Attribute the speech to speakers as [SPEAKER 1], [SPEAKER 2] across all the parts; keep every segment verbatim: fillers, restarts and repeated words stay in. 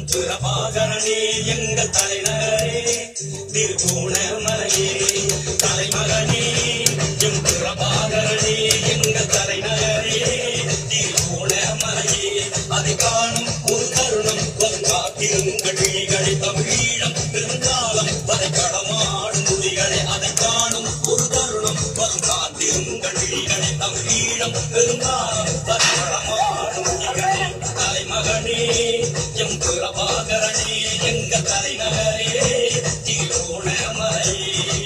[SPEAKER 1] பிரபாகரனே எங்கள் தலைநகரே திருகோணமலையே தலைமகனே எம் பிரபாகரனே எங்கள் தலைநகரே திருகோணமலையே அதை காணும் ஒரு தருணம் காத்திருங்கள் விழிகளை தமிழீழம் பெருங்காலம் அதை கடமாடும் மொழிகளை அதை காணும் ஒரு தருணம் காத்திருங்கள் விழிகளை தமிழீழம் பெருங்காலம் அதை கடமாடும் மொழிகளை தலைமகனே எம் பிரபாகரனே எங்கள் தலைநகரே திருகோணமலையே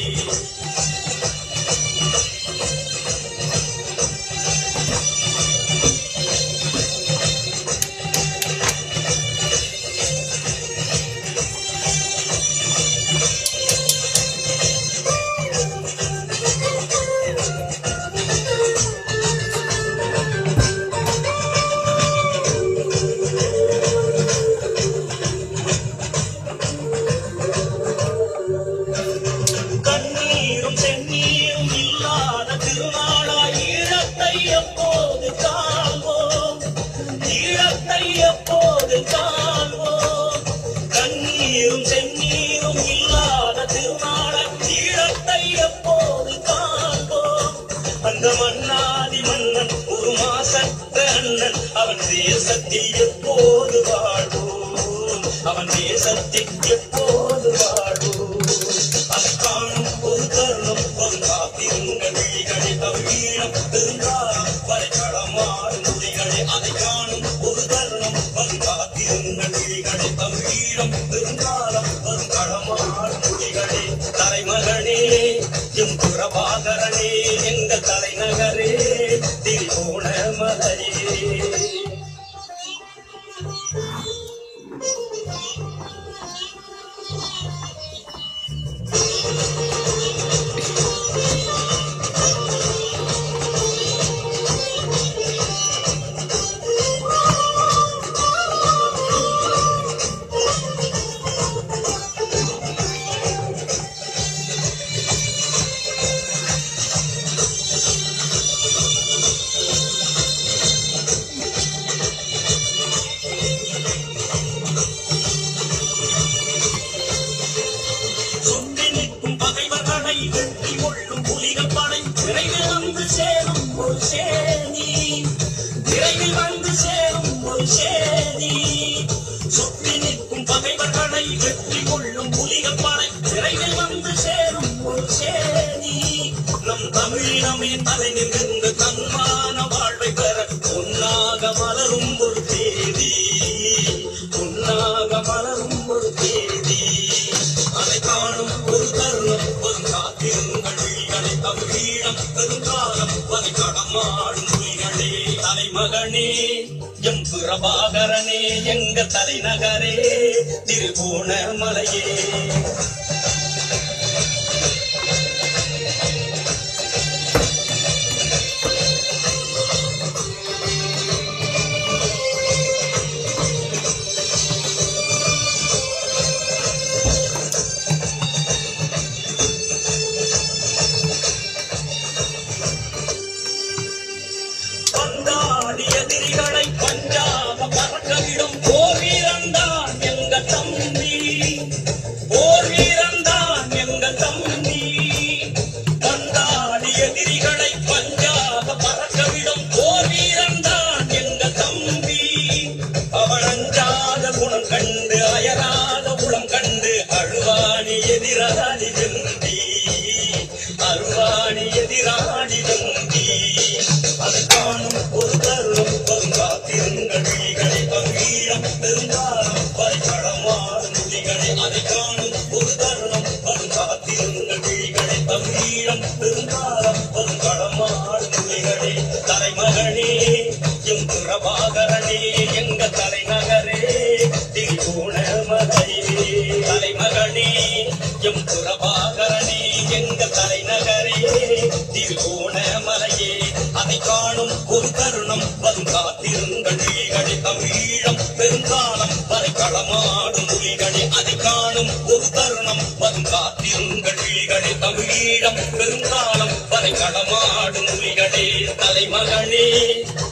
[SPEAKER 1] கண்ணீரும் செந்நீரும் இல்லாத திருநாள ஈழத்தை எப்போது காண்போம் அந்த மன்னாதி மன்னன் ஒரு மாசத்த அண்ணன் அவன் தேசத்தில் எப்போது வாழ்வோம் அவன் தேசத்தில் எப்போது வாழ்வோம் அதை காணும் ஒரு தருணம் ஒரு காத்திருங்கள் விழிகளை தமிழீழம் பெருங்காலம் வரைகளமாடும் மொழிகளை அதை காணும் ஒரு தருணம் ஒரு காத்திருங்கள் விழிகளை தமிழீழம் பெருங்காலம் வரைகளமாடும் மொழிகளே தலைமகனே எம் பிரபாகரனே எங்கள் தலைநகரே திருகோணமலையே வெற்றி கொள்ளும் புலிகள் படை விரைவில் வந்து சேரும் ஒரு சேதி விரைவில் வந்து சேரும் ஒரு சேதி சுற்றி நிற்கும் பகைவர்களை வெற்றி கொள்ளும் புலிகள் படை விரைவில் வந்து சேரும் ஒரு சேதி நம் தமிழினமே தலை நிமிர்ந்து தன்மான வாழ்வை பெற பொன்னாக மலரும் ஒரு தேதி பொன்னாக மலரும் ஒரு தேதி அதை காணும் ஒரு தருணம் ஒரு காத்திருங்கள் விழிகளை தமிழீழம் பெருங்காலம் வரை கடமாடும் மொழிகளே தலைமகனே எம் பிரபாகரனே எங்கள் தலைநகரே திருகோணமலையே எதிரிகளை பஞ்சாக பறக்கவிடும் போர் வீரன்தான் எங்கள் தம்பி போர் வீரன்தான் எங்கள் தம்பி பந்தாடி எதிரிகளை பஞ்சாக பறக்கவிடும் போர் வீரன்தான் எங்கள் தம்பி அவன் அஞ்சாத குணம் கண்டு அயராத குளம் கண்டு அழுவாணி எதிராளி தம்பி அருவாணி எதிராளி தம்பி அதை காணும் ஒரு தருணம் வரும் காத்திருங்கள் விழிகளை தமிழீழம் பெருங்காலம் வரைகளமாடும் மொழிகளை அதை காணும் ஒரு தருணம் வரும் காத்திருங்கள் விழிகளை தமிழீழம் பெருங்காலம் வரைகளமாடும் மொழிகளே தலைமகனே எம் பிரபாகரனே எங்கள் தலைநகரே திருகோணமலையே தலைமகனே எம் பிரபாகரனே எங்கள் தலைநகரே திருகோணமலையே அதை காணும் ஒரு தருணம் வரும் காத்திருங்கள் விழிகளை தமிழீழம் பெருங்காலம் வரைகளமாடும் மொழிகளை அதை காணும் ஒரு தருணம் வரும் காத்திருங்கள் விழிகளை தமிழீழம் பெருங்காலம் வரைகளமாடும் மொழிகளே தலைமகனே